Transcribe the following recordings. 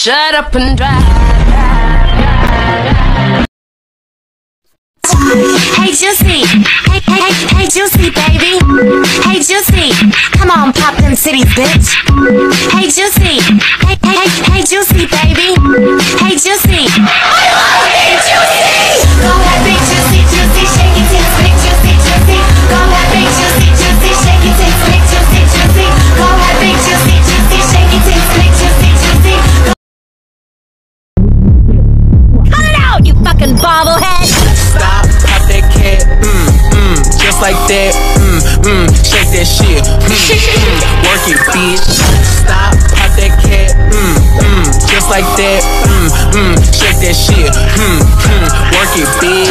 Shut up and drive. Hey Juicy, hey Juicy baby. Hey Juicy, come on pop them cities bitch. Hey Juicy, hey Juicy baby. Hey Juicy, I love you Juicy. Go ahead big Juicy, Juicy, shake it till big Juicy, Juicy. Go ahead big Juicy, Juicy, shake it till big Juicy, Juicy. Go ahead big Juicy, Juicy, shake it till big Juicy, Juicy. Cut it out, you fucking bobblehead. Stop, pop that cat, just like that, shake that shit, work it, bitch. Stop, pop that cat, just like that, shake that shit, work it, bitch.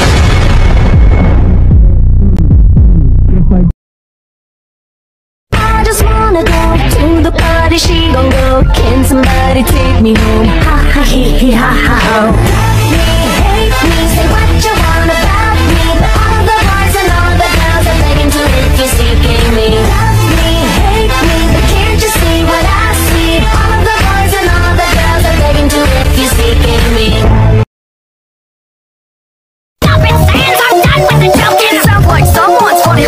I just wanna go to the party, she gon' go. Can somebody take me home? Ha ha hee hee ha ha ho. Love me, hate me, say what you want about me, but all the boys and all the girls are begging to if you're seeking me. Love me, hate me, but can't you see what I see? All the boys and all the girls are begging to if you're seeking me. Stop it, fans, I'm done with the joking. Sounds like someone's funny.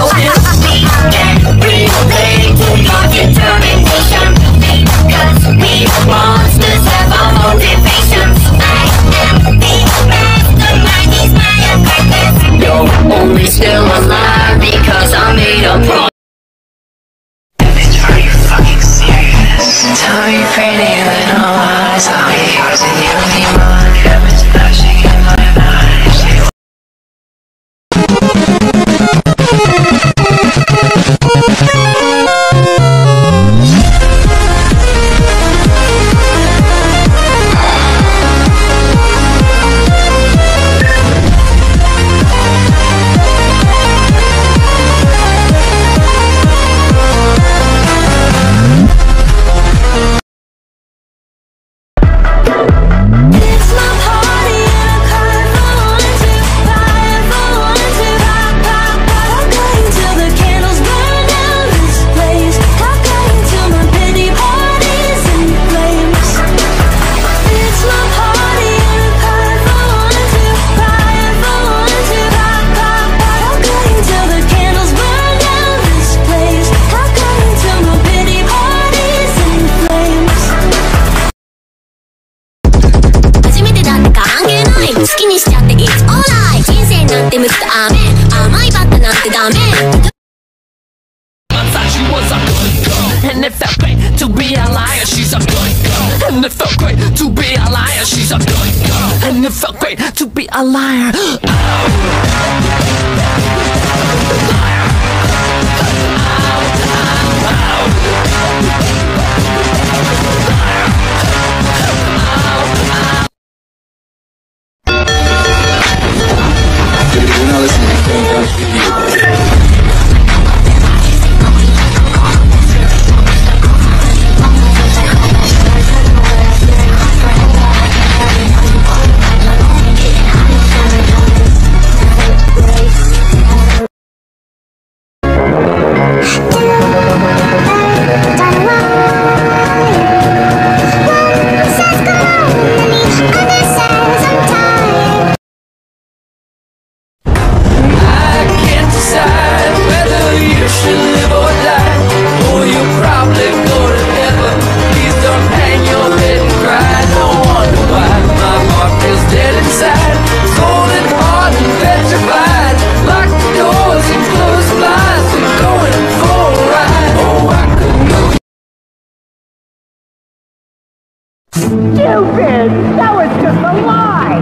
Determination, because we monsters have our motivations. I am the mastermind, he's my apprentice. You're only still alive because I made a promise. Bitch, are you fucking serious? Tell me pretty little lies, I'll be yours and you'll be mine. Heaven's flashing in my eyes. And it felt great to be a liar, she's a good girl. And it felt great to be a liar, she's a good girl. And it felt great to be a liar. You're not listening to TORxDanganronpaV3. Stupid! That was just a lie!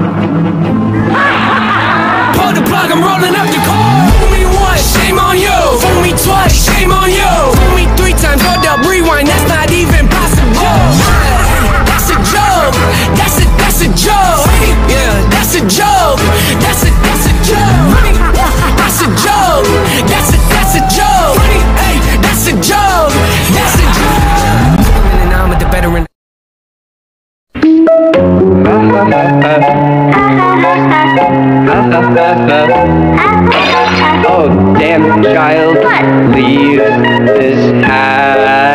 Pull the plug, I'm rolling up the car. Fool me once, shame on you. Fool me twice, shame on you. Fool me 3 times, hold up, rewind, that's not even possible. That's a joke, that's a joke. Yeah, that's a joke, that's a joke. That's a joke, that's a joke. Hey, that's a joke, that's a joke. And I'm at the veteran. Oh, damn child, leave this house.